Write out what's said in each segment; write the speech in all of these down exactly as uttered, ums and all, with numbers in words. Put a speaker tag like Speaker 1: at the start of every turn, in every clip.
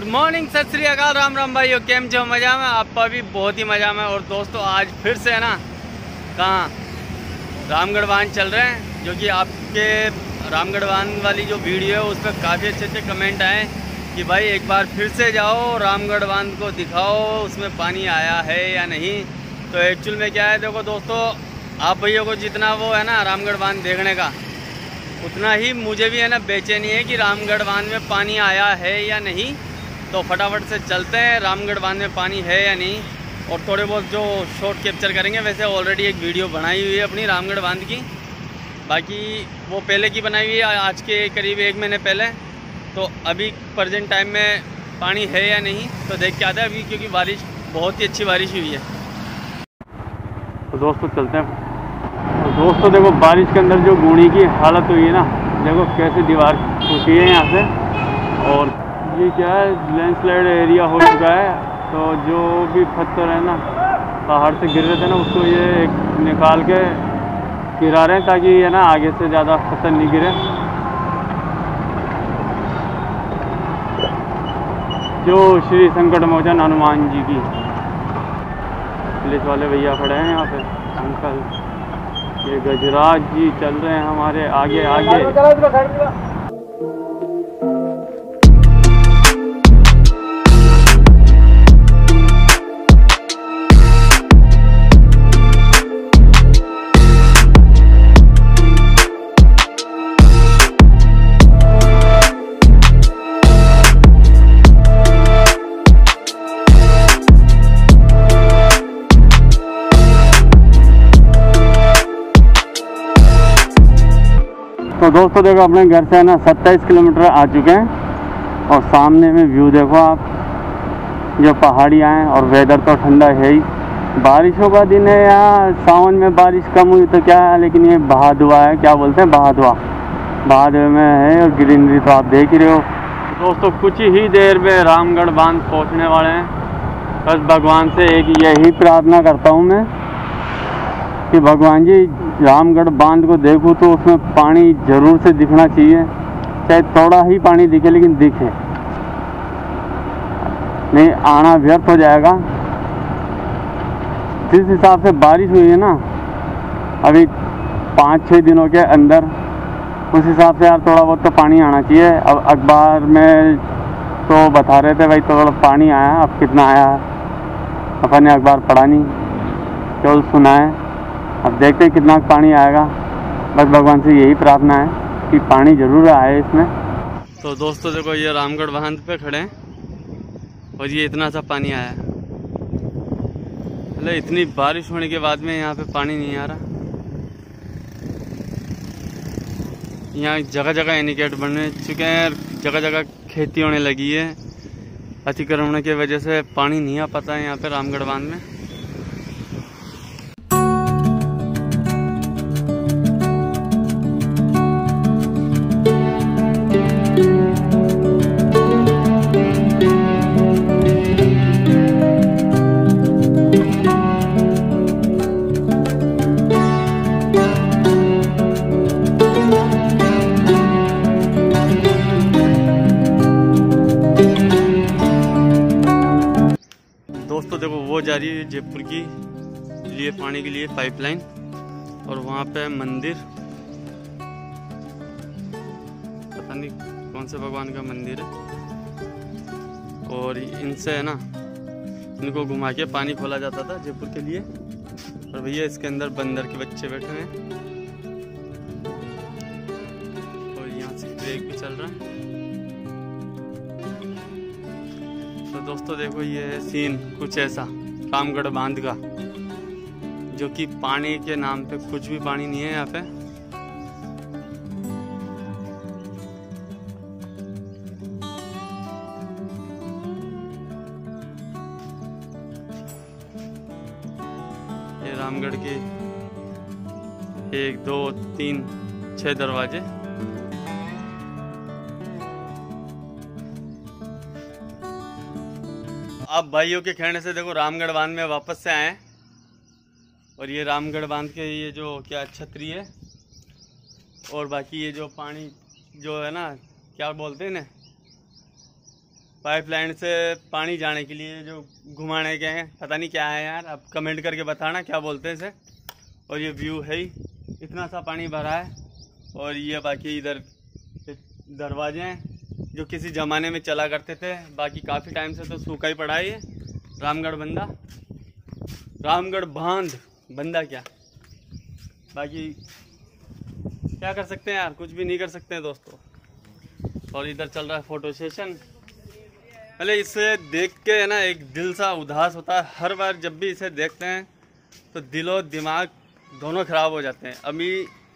Speaker 1: Morning, सत श्री अकाल, राम राम भाइयों, केम जो मज़ा में, आपका भी बहुत ही मज़ा में। और दोस्तों आज फिर से है ना कहाँ रामगढ़ बांध चल रहे हैं, जो कि आपके रामगढ़ बांध वाली जो वीडियो है उस पर काफ़ी अच्छे अच्छे कमेंट आए कि भाई एक बार फिर से जाओ रामगढ़ बांध को दिखाओ, उसमें पानी आया है या नहीं। तो एक्चुअल में क्या है, देखो दोस्तों, आप भैया को जितना वो है ना रामगढ़ बांध देखने का, उतना ही मुझे भी है ना बेचैनी है कि रामगढ़ बांध में पानी आया है या नहीं। तो फटाफट से चलते हैं, रामगढ़ बांध में पानी है या नहीं, और थोड़े बहुत जो शॉट कैप्चर करेंगे। वैसे ऑलरेडी एक वीडियो बनाई हुई है अपनी रामगढ़ बांध की, बाकी वो पहले की बनाई हुई है, आज के करीब एक महीने पहले। तो अभी प्रेजेंट टाइम में पानी है या नहीं तो देख के आता है अभी, क्योंकि बारिश बहुत ही अच्छी बारिश हुई है। तो दोस्तों चलते हैं। तो दोस्तों देखो, बारिश के अंदर जो गुणी की हालत हुई है ना, देखो कैसे दीवार टूटी है यहाँ से, और ये क्या है, लैंडस्लाइड एरिया हो चुका है। तो जो भी पत्थर है ना पहाड़ से गिर रहे थे ना, उसको ये एक निकाल के गिरा रहे हैं ताकि ये ना आगे से ज़्यादा पत्थर नहीं गिरे। जो श्री संकट मोचन हनुमान जी की, पुलिस वाले भैया खड़े हैं यहाँ पे, अंकल, ये गजराज जी चल रहे हैं हमारे आगे आगे। तो दोस्तों देखो, अपने घर से है ना सत्ताईस किलोमीटर आ चुके हैं, और सामने में व्यू देखो आप, जो पहाड़ियाँ हैं, और वेदर तो ठंडा है ही। बारिशों का दिन है यहाँ, सावन में बारिश कम हुई तो क्या है, लेकिन ये बहादुआ है, क्या बोलते हैं बहादुआ, बहादुआ में है, और ग्रीनरी तो आप देख ही रहे हो। दोस्तों कुछ ही देर में रामगढ़ बांध पहुँचने वाले हैं। बस भगवान से एक यही प्रार्थना करता हूँ मैं कि भगवान जी, रामगढ़ बांध को देखूँ तो उसमें पानी ज़रूर से दिखना चाहिए, चाहे थोड़ा ही पानी दिखे, लेकिन दिखे, नहीं आना व्यर्थ हो जाएगा। जिस हिसाब से बारिश हुई है ना अभी पाँच छः दिनों के अंदर, उस हिसाब से यार थोड़ा बहुत तो पानी आना चाहिए। अब अखबार में तो बता रहे थे भाई थोड़ा पानी आया, अब कितना आया अपन ने अखबार पढ़ा नहीं, केवल सुना है। अब देखते हैं कितना पानी आएगा। बस भगवान से यही प्रार्थना है कि पानी जरूर आए इसमें। तो दोस्तों देखो, ये रामगढ़ बांध पे खड़े हैं, और ये इतना सा पानी आया है। मतलब इतनी बारिश होने के बाद में यहाँ पे पानी नहीं आ रहा। यहाँ जगह जगह एनिकेट बन चुके हैं, जगह जगह खेती होने लगी है। अतिक्रमण की वजह से पानी नहीं आ पाता है यहाँ पे रामगढ़ बांध में। दोस्तों देखो, वो जा रही है जयपुर की लिए पानी के लिए पाइपलाइन, और वहाँ पे मंदिर, पता नहीं कौन से भगवान का मंदिर है। और इनसे है ना, इनको घुमा के पानी खोला जाता था जयपुर के लिए। और भैया इसके अंदर बंदर के बच्चे बैठे हैं, और यहाँ से ब्रेक भी चल रहा है। तो दोस्तों देखो, ये है सीन कुछ ऐसा रामगढ़ बांध का, जो कि पानी के नाम पे कुछ भी पानी नहीं है यहाँ पे। ये रामगढ़ के एक दो तीन छह दरवाजे। अब भाइयों के कहने से देखो रामगढ़ बांध में वापस से आए, और ये रामगढ़ बांध के ये जो क्या छतरी है, और बाकी ये जो पानी जो है ना, क्या बोलते हैं ना, पाइपलाइन से पानी जाने के लिए जो घुमाने के हैं, पता नहीं क्या है यार, आप कमेंट करके बताना क्या बोलते हैं इसे। और ये व्यू है ही, इतना सा पानी भरा है। और ये बाकी इधर दरवाजे हैं जो किसी ज़माने में चला करते थे, बाकी काफ़ी टाइम से तो सूखा ही पड़ा है ये रामगढ़ बंदा, रामगढ़ बांध बंदा क्या, बाकी क्या कर सकते हैं यार, कुछ भी नहीं कर सकते हैं दोस्तों। और इधर चल रहा है फोटो सेशन। पहले इसे देख के है ना एक दिल सा उदास होता है, हर बार जब भी इसे देखते हैं तो दिल और दिमाग दोनों ख़राब हो जाते हैं। अभी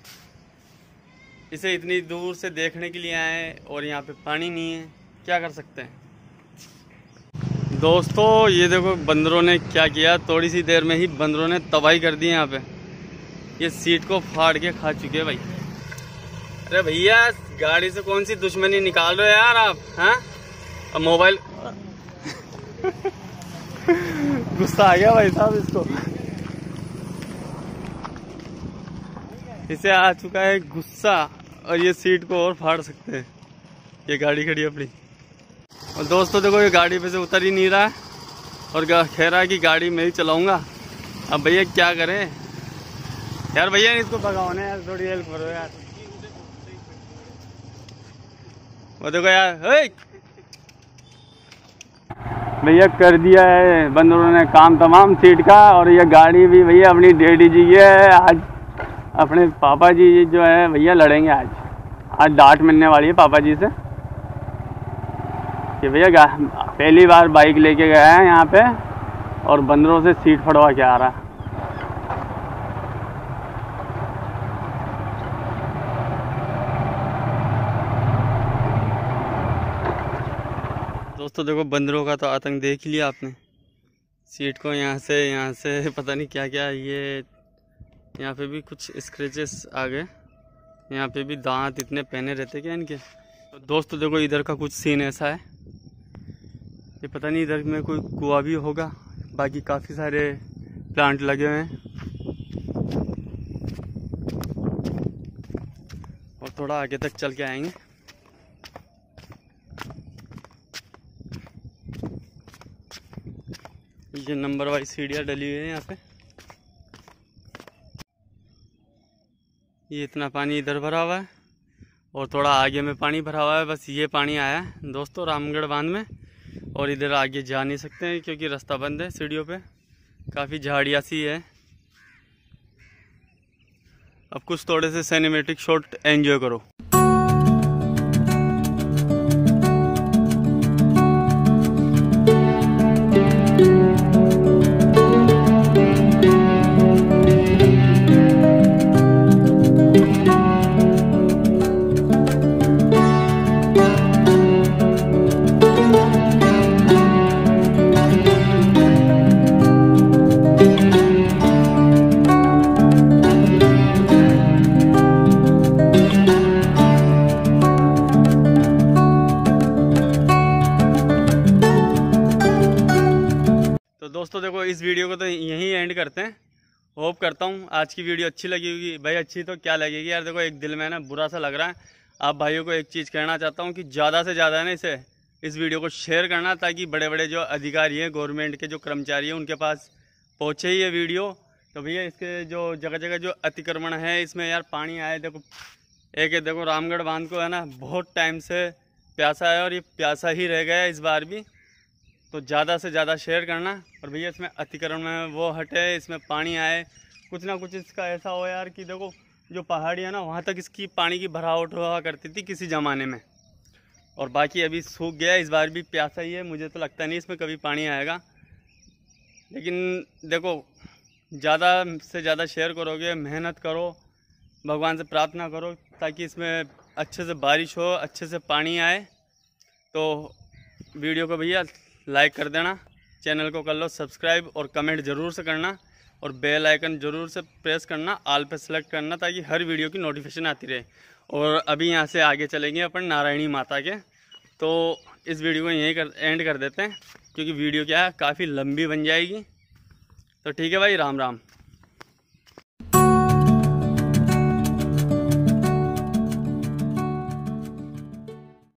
Speaker 1: इसे इतनी दूर से देखने के लिए आए और यहाँ पे पानी नहीं है, क्या कर सकते हैं दोस्तों। ये देखो बंदरों ने क्या किया, थोड़ी सी देर में ही बंदरों ने तबाही कर दी यहाँ पे। ये सीट को फाड़ के खा चुके हैं भाई। अरे भैया गाड़ी से कौन सी दुश्मनी निकाल रहे हो यार आप, हैं? अब मोबाइल गुस्सा आ गया भाई साहब इसको, इसे आ चुका है गुस्सा। और ये सीट को और फाड़ सकते हैं, ये गाड़ी खड़ी अपनी। और दोस्तों देखो ये गाड़ी पे से उतर ही नहीं रहा है और कह रहा है कि गाड़ी मैं ही चलाऊंगा। अब भैया क्या करें यार, भैया इसको भगाओ ना यार, थोड़ी हेल्प करो यार। वो देखो यार, भैया कर दिया है बंदरों ने काम तमाम सीट का। और ये गाड़ी भी भैया अपनी डैडी जी की है। आज अपने पापा जी जो है भैया लड़ेंगे आज, आज डांट मिलने वाली है पापा जी से कि भैया पहली बार बाइक लेके गया है यहाँ पे और बंदरों से सीट फड़वा के आ रहा। दोस्तों देखो बंदरों का तो आतंक देख लिया आपने। सीट को यहाँ से यहाँ से पता नहीं क्या क्या, ये यहाँ पे भी कुछ स्क्रैचेस आ गए, यहाँ पे भी दांत इतने पहने रहते क्या इनके। तो दोस्तों देखो इधर का कुछ सीन ऐसा है, ये पता नहीं इधर में कोई कुआं भी होगा, बाकी काफ़ी सारे प्लांट लगे हुए हैं। और थोड़ा आगे तक चल के आएंगे। ये नंबर वाइज सीढ़ियाँ डली हुई है यहाँ पे। ये इतना पानी इधर भरा हुआ है और थोड़ा आगे में पानी भरा हुआ है, बस ये पानी आया है दोस्तों रामगढ़ बांध में। और इधर आगे जा नहीं सकते हैं क्योंकि रास्ता बंद है सीढ़ियों पे, काफ़ी झाड़ियाँ सी है। अब कुछ थोड़े से सिनेमैटिक शॉट एंजॉय करो। दोस्तों देखो इस वीडियो को तो यहीं एंड करते हैं। होप करता हूँ आज की वीडियो अच्छी लगी होगी। भाई अच्छी तो क्या लगेगी यार, देखो एक दिल में ना बुरा सा लग रहा है। आप भाइयों को एक चीज़ कहना चाहता हूँ कि ज़्यादा से ज़्यादा ना इसे इस वीडियो को शेयर करना, ताकि बड़े बड़े जो अधिकारी हैं, गवर्नमेंट के जो कर्मचारी हैं, उनके पास पहुँचे ही ये वीडियो। तो भैया इसके जो जगह जगह जो अतिक्रमण है इसमें यार पानी आए। देखो एक देखो रामगढ़ बांध को है ना बहुत टाइम से प्यासा है और ये प्यासा ही रह गया इस बार भी। तो ज़्यादा से ज़्यादा शेयर करना और भैया इसमें अतिक्रमण में वो हटे, इसमें पानी आए, कुछ ना कुछ इसका ऐसा हो यार कि देखो जो पहाड़ी है ना वहाँ तक इसकी पानी की भरावट हुआ करती थी किसी ज़माने में, और बाकी अभी सूख गया। इस बार भी प्यासा ही है, मुझे तो लगता नहीं इसमें कभी पानी आएगा। लेकिन देखो ज़्यादा से ज़्यादा शेयर करोगे, मेहनत करो, भगवान से प्रार्थना करो ताकि इसमें अच्छे से बारिश हो, अच्छे से पानी आए। तो वीडियो को भैया लाइक कर देना, चैनल को कर लो सब्सक्राइब और कमेंट ज़रूर से करना और बेल आइकन ज़रूर से प्रेस करना, ऑल पे सेलेक्ट करना ताकि हर वीडियो की नोटिफिकेशन आती रहे। और अभी यहाँ से आगे चलेंगे अपन नारायणी माता के। तो इस वीडियो को यहीं कर एंड कर देते हैं क्योंकि वीडियो क्या है काफ़ी लंबी बन जाएगी। तो ठीक है भाई, राम राम।